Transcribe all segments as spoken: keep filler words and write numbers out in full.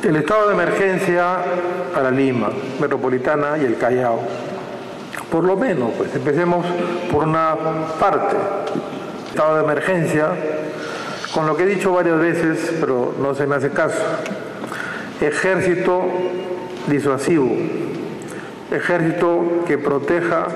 El estado de emergencia para Lima, Metropolitana y el Callao. Por lo menos, pues empecemos por una parte. Estado de emergencia, con lo que he dicho varias veces, pero no se me hace caso. Ejército disuasivo, ejército que proteja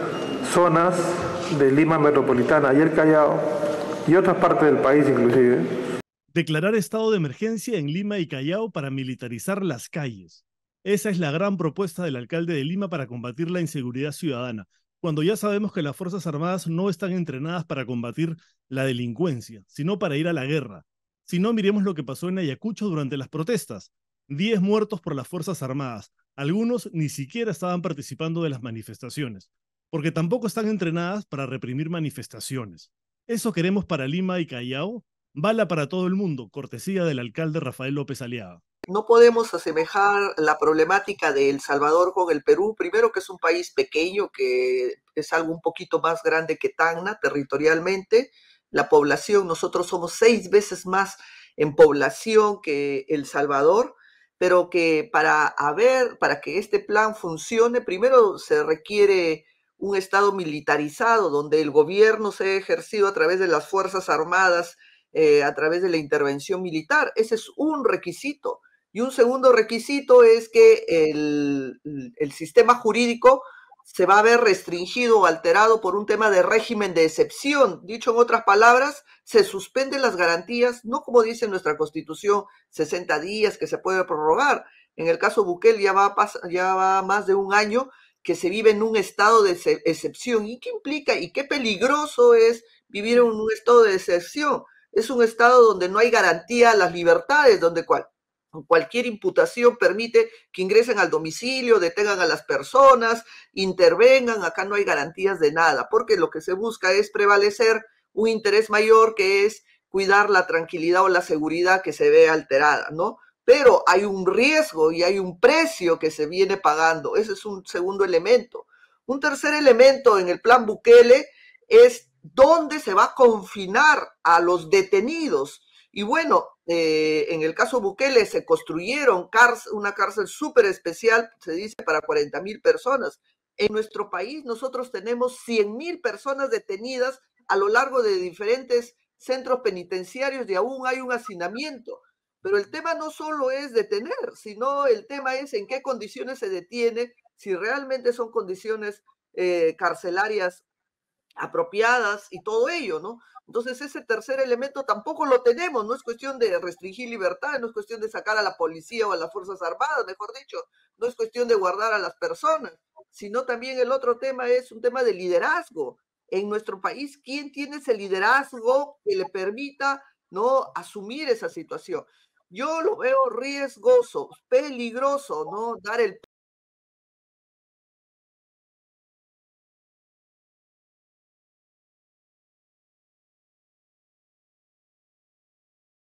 zonas de Lima Metropolitana y el Callao y otras partes del país inclusive. Declarar estado de emergencia en Lima y Callao para militarizar las calles. Esa es la gran propuesta del alcalde de Lima para combatir la inseguridad ciudadana, cuando ya sabemos que las Fuerzas Armadas no están entrenadas para combatir la delincuencia, sino para ir a la guerra. Si no, miremos lo que pasó en Ayacucho durante las protestas. Diez muertos por las Fuerzas Armadas. Algunos ni siquiera estaban participando de las manifestaciones, porque tampoco están entrenadas para reprimir manifestaciones. ¿Eso queremos para Lima y Callao? Bala para todo el mundo, cortesía del alcalde Rafael López Aliaga. No podemos asemejar la problemática de El Salvador con el Perú. Primero, que es un país pequeño, que es algo un poquito más grande que Tacna territorialmente. La población, nosotros somos seis veces más en población que El Salvador, pero que para haber, para que este plan funcione, primero se requiere un Estado militarizado, donde el gobierno sea ejercido a través de las Fuerzas Armadas, eh, a través de la intervención militar. Ese es un requisito. Y un segundo requisito es que el, el sistema jurídico se va a ver restringido o alterado por un tema de régimen de excepción. Dicho en otras palabras, se suspenden las garantías, no como dice nuestra Constitución, sesenta días que se puede prorrogar. En el caso Bukele ya va, ya va más de un año que se vive en un estado de excepción. ¿Y qué implica y qué peligroso es vivir en un estado de excepción? Es un estado donde no hay garantía a las libertades, donde cual, cualquier imputación permite que ingresen al domicilio, detengan a las personas, intervengan. Acá no hay garantías de nada, porque lo que se busca es prevalecer un interés mayor, que es cuidar la tranquilidad o la seguridad que se ve alterada, ¿no? Pero hay un riesgo y hay un precio que se viene pagando. Ese es un segundo elemento. Un tercer elemento en el plan Bukele es dónde se va a confinar a los detenidos. Y bueno, eh, en el caso Bukele se construyeron cárcel, una cárcel súper especial, se dice, para cuarenta mil personas. En nuestro país nosotros tenemos cien mil personas detenidas a lo largo de diferentes centros penitenciarios y aún hay un hacinamiento. Pero el tema no solo es detener, sino el tema es en qué condiciones se detiene, si realmente son condiciones eh, carcelarias apropiadas y todo ello, ¿no? Entonces ese tercer elemento tampoco lo tenemos. No es cuestión de restringir libertad, no es cuestión de sacar a la policía o a las Fuerzas Armadas, mejor dicho, no es cuestión de guardar a las personas, sino también el otro tema es un tema de liderazgo. En nuestro país, ¿quién tiene ese liderazgo que le permita, ¿no?, asumir esa situación? Yo lo veo riesgoso, peligroso, ¿no?, dar el